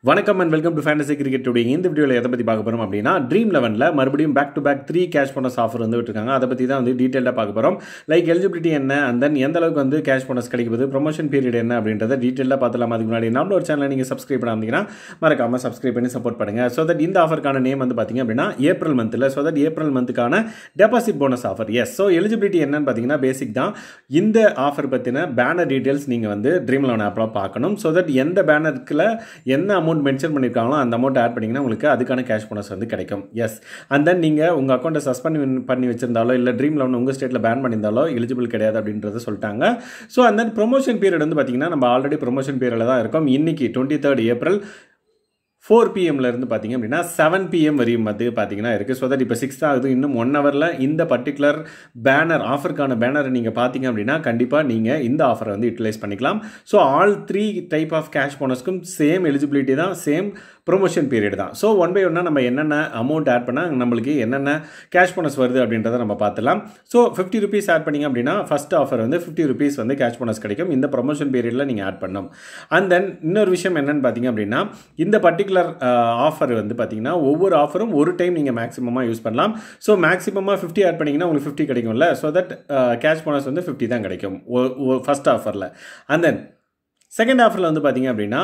வணக்கம் and welcome to Fantasy Cricket Today. இந்த வீடியோல எதை பத்தி பார்க்க போறோம் அப்படினா Dream11ல மறுபடியும் back to back 3 cash bonus offer வந்து விட்டுருக்காங்க. அத பத்தி தான் வந்து டீடைலா பார்க்க போறோம். லைக் எலிஜிபிலிட்டி என்ன and then எந்த அளவுக்கு வந்து கேஷ் போனஸ் கிடைக்குது, ப்ரமோஷன் பீரியட் என்ன அப்படின்றத டீடைலா பார்த்தலாம். அதுக்கு முன்னாடி நம்மளோட சேனலை நீங்க சப்ஸ்கிரைப் பண்ணாமீங்கன்னா மறக்காம சப்ஸ்கிரைப் பண்ணி சப்போர்ட் பண்ணுங்க. சோ தட் இந்த ஆஃபர்க்கான நேம் வந்து பாத்தீங்க அப்படினா ஏப்ரல் மந்த்ல சோ தட் ஏப்ரல் மந்த்க்கான deposit bonus offer. Yes so eligibility என்னன்னு பாத்தீங்கன்னா பேசிக் தான். இந்த ஆஃபர் பத்தின பேனர் டீடைல்ஸ் நீங்க வந்து Dream11 ஆப்ல பார்க்கணும். சோ தட் எந்த பேனர்க்குல என்ன அமௌண்ட் மென்ஷன் பண்ணிருக்காங்களோ அந்த அமௌண்ட் ஆட் பண்ணீங்கன்னா உங்களுக்கு அதுக்கான கேஷ் போனஸ் வந்து கிடைக்கும். எஸ் அண்ட் தென் நீங்க உங்க அக்கௌண்ட்டை சஸ்பெண்ட் பண்ணி வச்சிருந்தாலோ இல்ல Dream11 உங்க ஸ்டேட்ல பேன் பண்ணியிருந்தாலோ எலிஜிபிள் கிடையாது அப்படின்றத சொல்லிட்டாங்க. So and then promotion period வந்து பார்த்தீங்கன்னா நம்ம ஆல்ரெடி ப்ரொமோஷன் பீரியட்ல தான் இருக்கோம். இன்னைக்கு 23 ஏப்ரல் 4 PM இருந்து பார்த்தீங்க அப்படின்னா 7 PM வரையும் வந்து பார்த்தீங்கன்னா இருக்குது. ஸோ தட் இப்போ 6 ஆகுது. இன்னும் 1 ஹவரில் இந்த பர்டிகுலர் பேனர் ஆஃபருக்கான பேனரை நீங்கள் பார்த்தீங்க அப்படின்னா கண்டிப்பாக நீங்கள் இந்த ஆஃபரை வந்து யூட்டிலைஸ் பண்ணிக்கலாம். So all 3 type of cash போனஸ்க்கும் சேம் எலிஜிபிலிட்டி தான், சேம் ப்ரொமோஷன் பீரியட் தான். ஸோ ஒன் பை ஒன்னாக நம்ம என்னென்ன அமௌண்ட் ஆட் பண்ணால் நம்மளுக்கு என்னென்ன கேஷ் போனஸ் வருது அப்படின்றத நம்ம பார்த்துலாம். ஸோ 50 rupees ஆட் பண்ணிங்க அப்படின்னா ஃபர்ஸ்ட் ஆஃபர் வந்து 50 rupees வந்து கேஷ் போனஸ் கிடைக்கும். இந்த ப்ரொமோஷன் பீரியடில் நீங்கள் ஆட் பண்ணணும். அண்ட் தென் இன்னொரு விஷயம் என்னென்னு பார்த்தீங்க அப்படின்னா இந்த பர்டிகுலர் ஆஃபர் வந்து பார்த்தீங்கன்னா ஒவ்வொரு ஆஃபரும் ஒரு டைம் நீங்கள் மேக்ஸிமமாக யூஸ் பண்ணலாம். ஸோ மேக்ஸிமமாக 50 ஆட் பண்ணிங்கன்னா உங்களுக்கு 50 கிடைக்கும்ல. ஸோ தட் கேஷ் போனஸ் வந்து 50 தான் கிடைக்கும் ஃபர்ஸ்ட் ஆஃபரில். அண்ட் தென் செகண்ட் ஆஃபரில் வந்து பார்த்தீங்க அப்படின்னா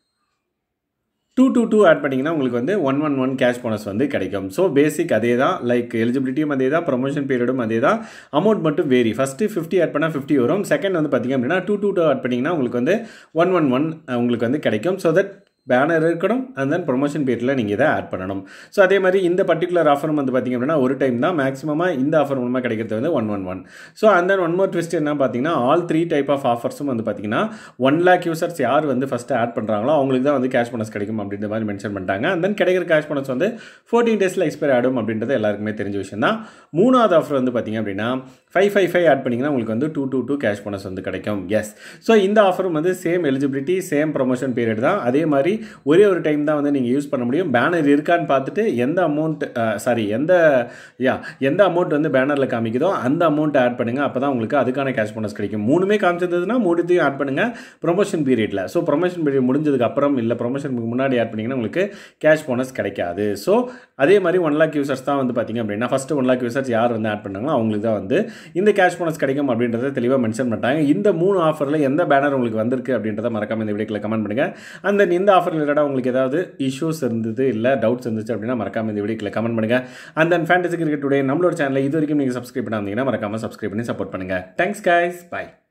222 ஆட் பண்ணிங்கன்னா உங்களுக்கு வந்து 111 கேஷ் போனஸ் வந்து கிடைக்கும். ஸோ பேசிக் அதே தான், லைக் எலிஜிபிலிட்டியும் அதே தான், ப்ரொமோஷன் பீரியடும் அதே தான், அமௌண்ட் மட்டும் வேரி. ஃபஸ்ட்டு 50 ஆட் பண்ணால் 50 வரும். செகண்ட் வந்து பார்த்தீங்க அப்படின்னா 222 ஆட் பண்ணிங்கன்னா உங்களுக்கு வந்து 111 உங்களுக்கு வந்து கிடைக்கும். ஸோ தட் பேனர் இருக்கணும் அண்ட் தென் ப்ரொமோஷன் பீரியடில் நீங்கள் இதை ஆட் பண்ணணும். ஸோ அதே மாதிரி இந்த பர்டிகுலர் ஆஃபரும் வந்து பார்த்தீங்க அப்படின்னா ஒரு டைம் தான் மேக்ஸிமமாக இந்த ஆஃபர் மூலமாக கிடைக்கிறது வந்து 111. So and then one more twist என்ன பார்த்தீங்கன்னா ஆல் 3 டைப் ஆஃப் ஆஃபர்ஸும் வந்து பார்த்தீங்கன்னா 1 lakh யூசர்ஸ் யார் வந்து ஃபஸ்ட்டு ஆட் பண்ணுறாங்களோ அவங்களுக்கு தான் வந்து கேஷ் போனஸ் கிடைக்கும் அப்படின்ற மாதிரி மென்ஷன் பண்ணிட்டாங்க. அண்ட் தென் கிடைக்கிற கேஷ் போனஸ் வந்து 14 days எக்ஸ்பைர் ஆகும் அப்படின்றது எல்லாருக்குமே தெரிஞ்ச விஷயம் தான். மூணாவது ஆஃபர் வந்து பார்த்தீங்க அப்படின்னா 555 ஆட் பண்ணிங்கன்னா உங்களுக்கு வந்து 222 கேஷ் போனஸ் வந்து கிடைக்கும். எஸ் ஸோ இந்த ஆஃபரும் வந்து same eligibility, same promotion period தான். அதே மாதிரி ஒரே ஒரு டைம் தான் வந்து நீங்கள் யூஸ் பண்ண முடியும். பேனர் இருக்கான்னு பார்த்துட்டு எந்த அமௌண்ட் எந்த அமௌண்ட் வந்து பேனரில் காமிக்குதோ அந்த அமௌண்ட் ஆட் பண்ணுங்கள். அப்போ தான் உங்களுக்கு அதுக்கான கேஷ் போனஸ் கிடைக்கும். மூணுமே காமிச்சதுன்னா மூணுத்தையும் ஆட் பண்ணுங்கள் ப்ரொமோஷன் பீரியடில். ஸோ ப்ரொமோஷன் பீரியட் முடிஞ்சதுக்கு அப்புறம் இல்லை ப்ரொமோஷனுக்கு முன்னாடி ஆட் பண்ணிங்கன்னா உங்களுக்கு கேஷ் போனஸ் கிடைக்காது. ஸோ அதே மாதிரி 1 lakh யூசர்ஸ் தான் வந்து பார்த்தீங்க அப்படின்னா ஃபஸ்ட்டு 1 lakh யூசர்ஸ் யார் வந்து ஆட் பண்ணாங்களோ அவங்களுக்கு தான் வந்து இந்த கேஷ் போனஸ் கிடைக்கும் அப்படின்றத தெளிவாக மென்ஷன் பண்ணிட்டாங்க. இந்த 3 ஆஃபரில் எந்த பேனர் உங்களுக்கு வந்திருக்கு அப்படின்றத மறக்காம இந்த வீடியோவில் கமெண்ட் பண்ணுங்கள். அண்ட் தென் இந்த ஆஃபர் ரிலேட்டடாக உங்களுக்கு ஏதாவது இஷ்யூஸ் இருந்தது இல்லை டவுட்ஸ் இருந்துச்சு அப்படின்னா மறக்காம இந்த வீடியோவில் கமெண்ட் பண்ணுங்கள். And then fantasy cricket today நம்மளோட சேனலை இது வரைக்கும் நீங்கள் சப்ஸ்கிரைப் பண்ணாதீங்கன்னா மறக்காம சப்ஸ்கிரைப் பண்ணி சப்போர்ட் பண்ணுங்கள். Thanks guys, by.